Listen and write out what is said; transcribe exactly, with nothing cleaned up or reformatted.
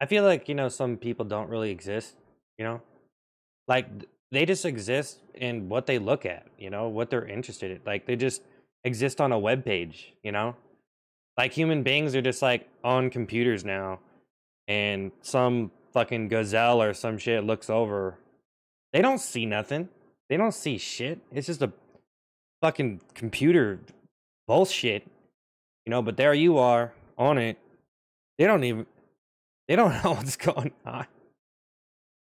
I feel like, you know, some people don't really exist, you know? Like th- they just exist in what they look at, you know, what they're interested in. Like they just exist on a web page, you know? Like human beings are just like on computers now and some fucking gazelle or some shit looks over. They don't see nothing. They don't see shit. It's just a fucking computer bullshit, you know, but there you are on it. They don't even they don't know what's going on.